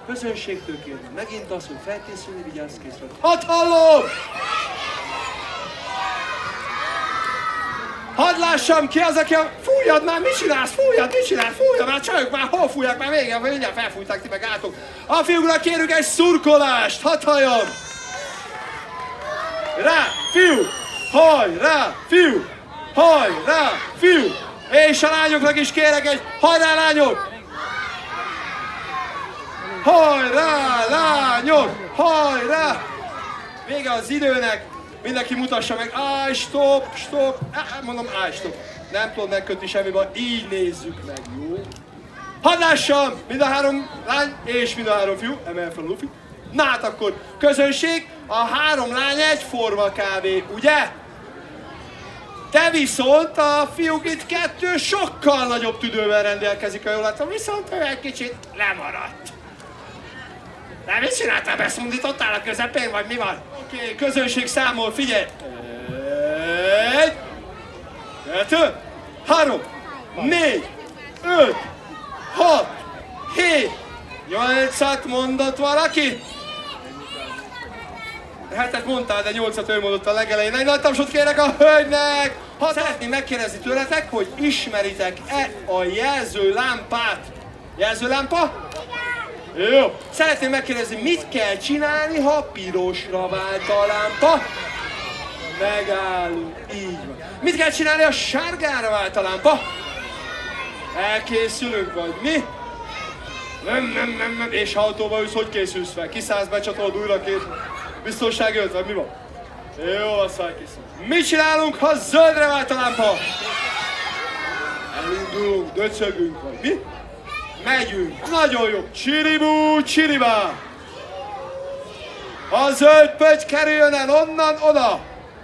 közönségtől kérni megint az, hogy felkészülni, vigyázz készre. Hadd hallom! Hadd lássam ki az, aki a... Fújjad már, mit csinálsz? Fújjad, mit csinálsz? Fújjad már, csajok már, hol fújják már végén? Mindjárt felfújták, ti meg átok. A fiúknak kérünk egy szurkolást, hadd halljam! Rá, fiú! Hajrá, fiú! Hajrá, fiú! És a lányoknak is kérek egy hajrá, lányok! Hajrá, lányok! Hajrá! Vége az időnek, mindenki mutassa meg. Állj, stop, stop! Mondom, állj, stop! Nem tudod megkötni semmiben, így nézzük meg, jó? Hadd lássam! Mind a három lány és mind a három fiú. Emelj fel a lufi. Na hát akkor, közönség, a három lány egyforma kávé, ugye? De viszont a fiúk itt kettő sokkal nagyobb tüdővel rendelkezik, ha jól látom, viszont ő egy kicsit lemaradt. De mit csináltál, beszundítottál a közepén, vagy mi van? Oké, közönség számol, figyelj! 1, 2, 3, 4, 5, 6, 7, 8-at mondott valaki? 7-et mondtál, de 8-at ő mondott a legelején. Egy nagy tapsot kérek a hölgynek! Ha szeretném megkérdezni tőletek, hogy ismeritek-e a jelzőlámpát? Jelzőlámpa? Jó. Szeretném megkérdezni, mit kell csinálni, ha pirosra vált a lámpa? Megállunk. Így van. Mit kell csinálni, ha sárgára vált a lámpa? Elkészülünk, vagy mi? Nem. És ha autóba ülsz, hogy készülsz fel? Kiszállsz, becsatolod újra két biztonsági ölt, vagy mi van? Jó, azt felkészül. Mit csinálunk, ha zöldre vált a lámpa? Elindulunk, döcögünk, vagy mi? Megyünk. Nagyon jó. Csiribú, csiribá. A zöld pöty kerüljön el onnan oda.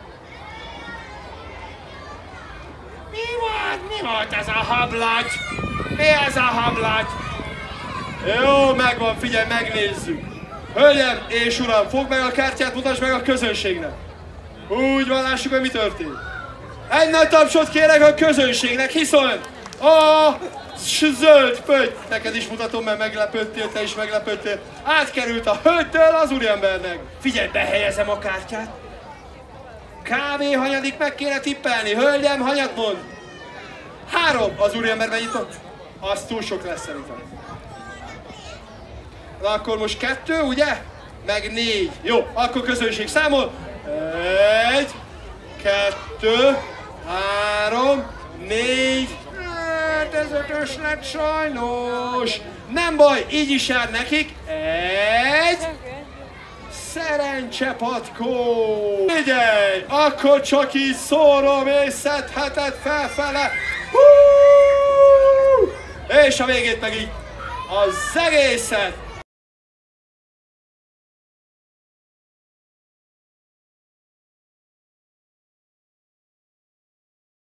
Mi volt ez a hablagy? Mi ez a hablagy? Jó, megvan, figyelj, megnézzük. Hölgyem és uram, fogd meg a kártyát, mutasd meg a közönségnek. Úgy van, lássuk, hogy mi történt. Egy nagy tapsot kérek a közönségnek, hiszen a zöld pöty, neked is mutatom, mert meglepődtél, te is meglepődtél, átkerült a hölgytől az úriembernek. Figyelj, behelyezem a kártyát. Kávé hanyadik, meg kéne tippelni. Hölgyem, hanyat mond? 3, az úriember megnyitott. Az túl sok lesz szerintem. Na akkor most 2, ugye? Meg 4. Jó, akkor közönség számol. 1, 2, 3, 4. Hát ez 5-ös lett sajnos. Nem baj, így is jár nekik. 1. Szerencsepatkó. Figyelj, akkor csak így szórom és szedheted felfele. És a végét meg így az egészet